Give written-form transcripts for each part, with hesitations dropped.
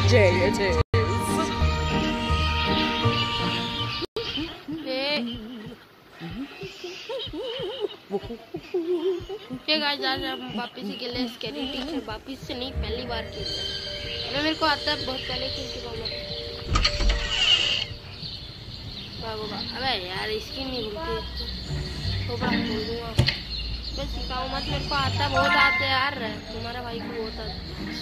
day it is. Guys आज हम वापस से खेल रहे हैं स्कैरी टीचर। वापस से नहीं, पहली बार खेल रहे हैं। मेरे को आता है, बहुत पहले खेल चुका हूँ मैं। अबे यार इसकी नहीं भूलती, तो बड़ा खोल दूंगा। बस सिखाऊँ मत, मेरे को आता बहुत आता है यार। तुम्हारा भाई को बहुत आता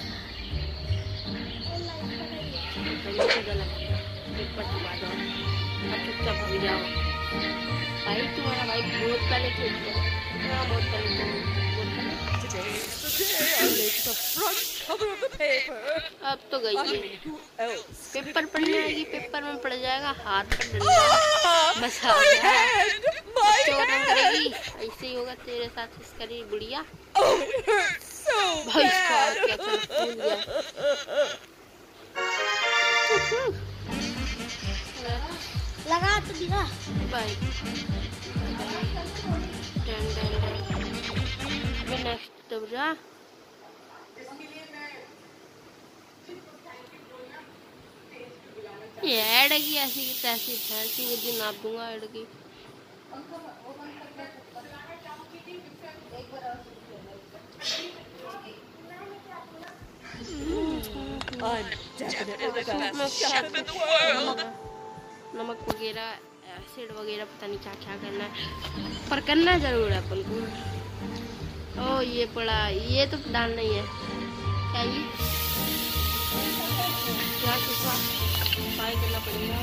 चुपचाप हो जाओ भाई। तुम्हारा भाई बहुत पहले खेलता है, बहुत पहले अब तो गई है। पेपर पढ़ने आएगी, पेपर में पड़ जाएगा हाथ पर डंडा। बस आ गया, चोर नहीं करेगी। ऐसे ही होगा तेरे साथ इसकरी बुढ़िया। भाई इसका क्या भूल गया। लगा तो दिखा भाई। अबे नेक्स्ट दब जा। ये ऐड की ऐसी की तैसी फैंसी बुद्धि नाप दूंगा ऐड की। नमक वगैरह, एसिड वगैरह, पता नहीं क्या क्या करना है, पर करना जरूर है अपन को। ओ ये पड़ा, ये तो डालना ही है। क्या ये क्या ट्राई करना पड़ेगा।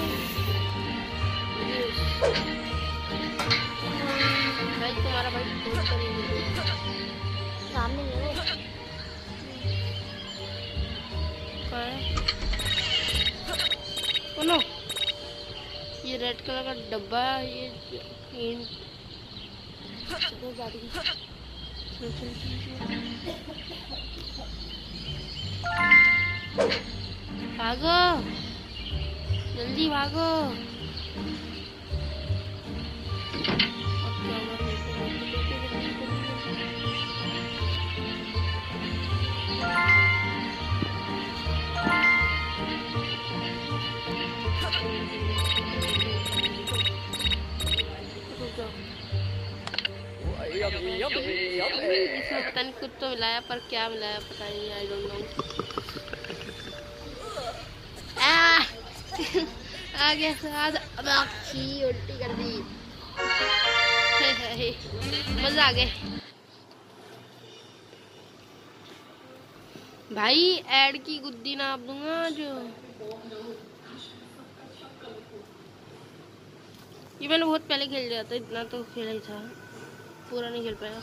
भाई तुम्हारा भाई बहुत करेंगे सामने लो। ये रेड कलर का डब्बा है, ये भागो जल्दी भागो। इसमें पता नहीं कुछ तो मिलाया, पर क्या मिलाया पता नहीं, आई डोंट नो। आ गया स्वाद। अब अच्छी उल्टी कर दी। मजा आ गया भाई। ऐड की गुद्दी नाप दूंगा जो। ये मैंने बहुत पहले खेल लिया था, इतना तो खेला ही था, पूरा नहीं खेल पाया।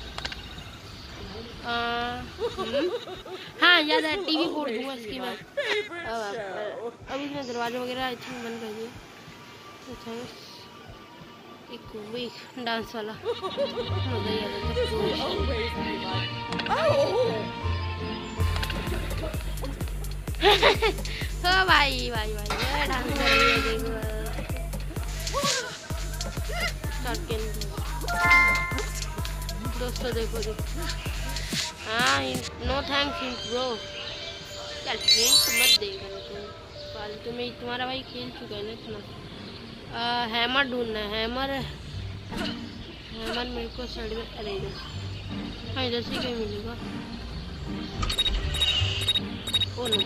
हाँ याद है, टीवी फोड़ दूंगा इसकी मैं। अब इसमें दरवाजे वगैरह अच्छे बंद कर दिए। अच्छा एक वीक डांस वाला मजा ही आ जाता। भाई भाई भाई डांस कर रही है, देखो दोस्तों, देखो देखो। हाँ नो थैंक्स ब्रो। चल हिंट मत देगा तुम फालतू में, तुम्हारा भाई खेल चुका है ना इतना। हैमर ढूंढना है, हैमर मेरे को साइड में। अरे इधर, हाँ इधर से कहीं मिलेगा। ओ नो,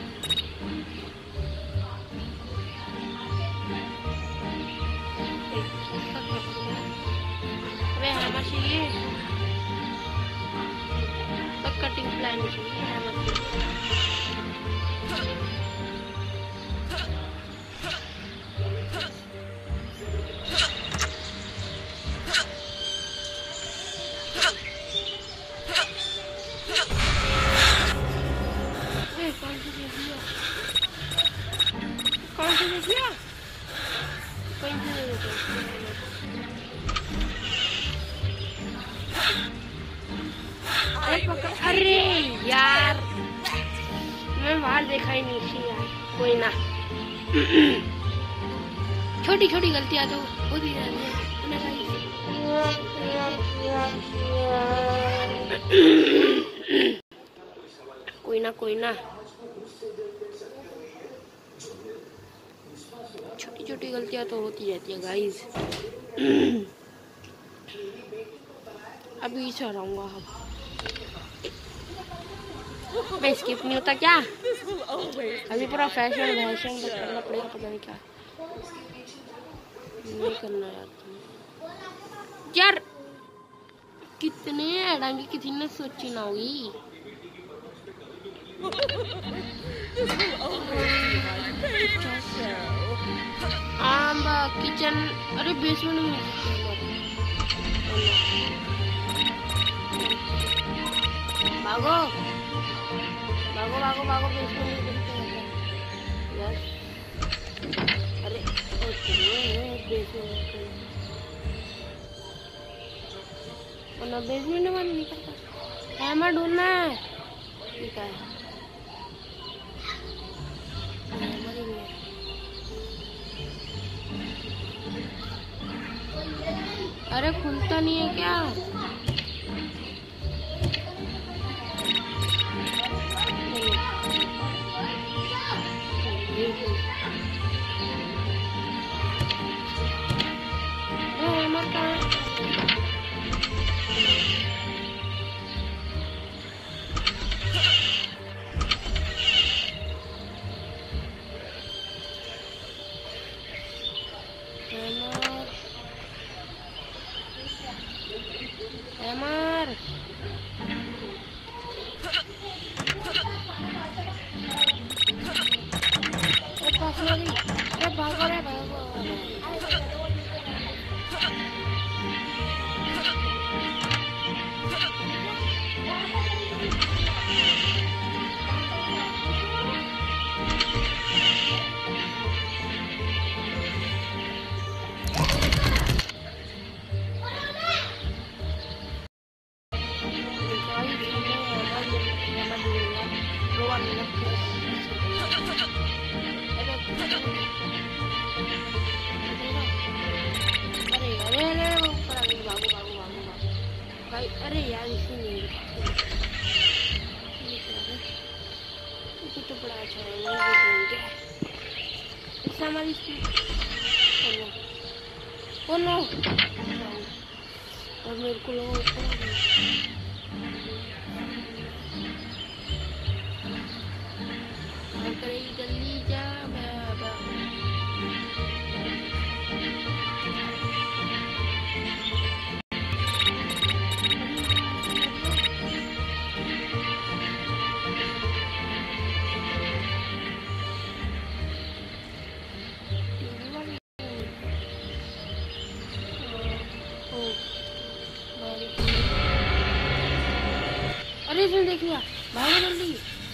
अबे हैमर चाहिए, कटिंग प्लान चाहिए हैमर। कौन सी दे दिया? अरे यार मैं बाहर देखा ही नहीं थी यार। कोई ना, छोटी छोटी गलतियां तो होती रहती है। कोई ना छोटी गलतियां तो होती रहती है गाइस। अभी चढ़ाऊंगा हम। मैं स्किप नहीं होता क्या? अभी पूरा फैशन वैशन करना पड़ेगा, पता नहीं क्या नहीं करना यार। कितने ऐडांगे किसी ने सोची ना होगी। किचन, अरे बेसमेंट में भागो भागो भागो भागो, बेसमेंट में यस। अरे बेसमेंट में नहीं करता। हैमर ढूंढना है, ठीक है। अरे खुलता नहीं है क्या? अरे यार इसी नहीं तो बड़ा अच्छा है इससे हमारी ओ नो। और मेरे को जल्दी जा। अरे इसने देख लिया, भागो जल्दी।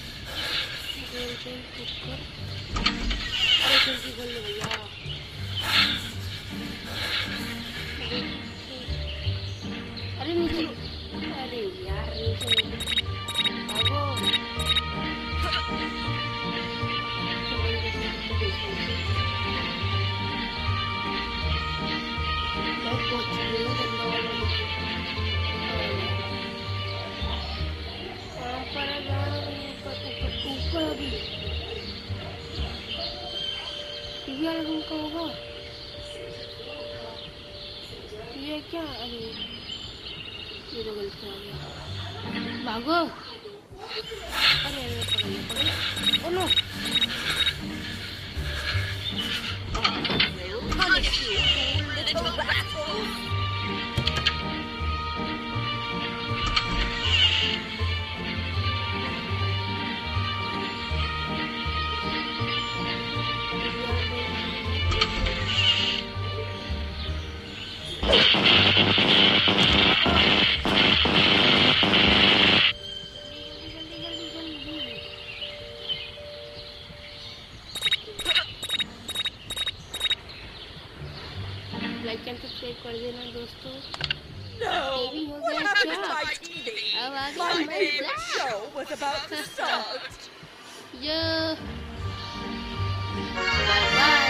अरे जल्दी खोल लो भैया। अरे नीचे, अरे यार भागो। रूम का होगा ये क्या? अरे ये तो गलत आ गया, भागो। अरे अरे पकड़िए oh no. Like and subscribe कर देना दोस्तों। टीवी हो गया क्या? अब आगे ये बाय बाय।